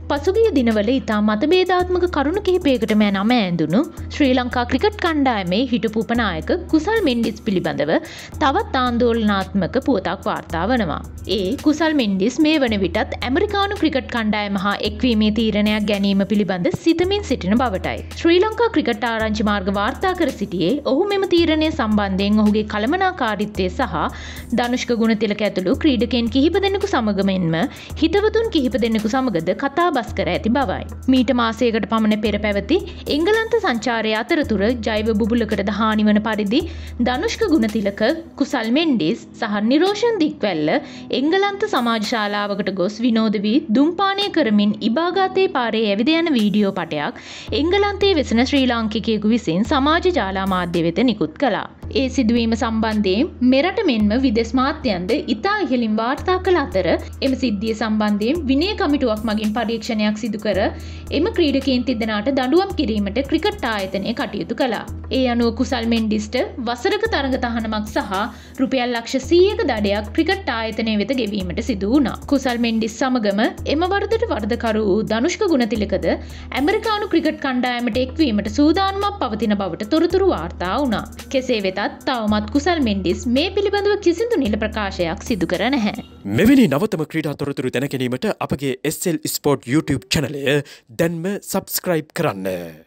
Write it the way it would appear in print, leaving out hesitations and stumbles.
පසුගිය දිනවල ඉතා මතභේදාත්මක කරුණු කිහිපයකටම නම ඇඳුණු ශ්‍රී ලංකා ක්‍රිකට් කණ්ඩායමේ හිටපු උපනායක කුසල් මෙන්ඩිස් පිළිබඳව තවත් ආන්දෝලනාත්මක පුවතක් වාර්තා වනවා. ඒ කුසල් මෙන්ඩිස් මේ වන විටත් ඇමරිකානු ක්‍රිකට් කණ්ඩායම හා එක්වීමේ තීරණයක් ගැනීම පිළිබඳ සිතමින් සිටින බවටයි. ශ්‍රී ලංකා ක්‍රිකට් ආරංචි මාර්ග වාර්තා කර සිටියේ ඔහු මෙම තීරණය සම්බන්ධයෙන් ඔහුගේ කළමනාකාරීත්වය සහ ධනුෂ්ක ගුණතිලක ඇතුළු ක්‍රීඩකයන් කිහිප දෙනෙකු සමගමෙන්ම හිතවතුන් කිහිප දෙනෙකු සමගද කතා බස් කර ඇති බවයි. මීට මාසයකට පමණ පෙර පැවති එංගලන්ත සංචාරය අතරතුර ජෛව බුබුලකටද හානිවන පරිදි ධනුෂ්ක ගුණතිලක, කුසල් මෙන්ඩිස් සහ නිරෝෂන් දික්වැල්ල එංගලන්ත සමාජ ශාලාවකට ගොස් විනෝද වී දුම්පානය කරමින් ඉබාගාතේ පාරේ ඇවිද යන වීඩියෝ පටයක් එංගලන්තයේ වෙසෙන ශ්‍රී ලාංකිකයෙකු විසින් සමාජ ජාලා මාධ්‍ය වෙත නිකුත් කළා. ඒ සිදුවීම සම්බන්ධයෙන් මෙරට මෙන්ම විදෙස් මාධ්‍යයන්ද ඉතා ඉහළින් වාර්තා කළ අතර එම සිද්ධිය සම්බන්ධයෙන් විනය කමිටුවක් මගින් පරීක්ෂණයක් සිදු කර එම ක්‍රීඩකයන් තිදෙනාට දඬුවම් කිරීමට ක්‍රිකට් ආයතනය කටයුතු කළා. ඒ අනුව කුසල් මෙන්ඩිස්ට වසරක තරඟ තහනමක් සහ රුපියල් ලක්ෂ 100ක දඩයක් ක්‍රිකට් ආයතනය වෙත ගෙවීමට සිදු වුණා. කුසල් මෙන්ඩිස් සමගම එම වරදට වරදකරු වූ ධනුෂ්ක ගුණතිලකද ඇමරිකානු ක්‍රිකට් කණ්ඩායමට එක්වීමට සූදානමක් පවතින බවට තොරතුරු වාර්තා වුණා. කෙසේ වෙතත් තවමත් කුසල් මෙන්ඩිස් මේ පිළිබඳව කිසිදු නිල ප්‍රකාශයක් සිදු කර නැහැ. මෙවැනි නවතම ක්‍රීඩා තොරතුරු දැන ගැනීමට අපගේ SL Sport YouTube channel දැන්ම subscribe කරන්න.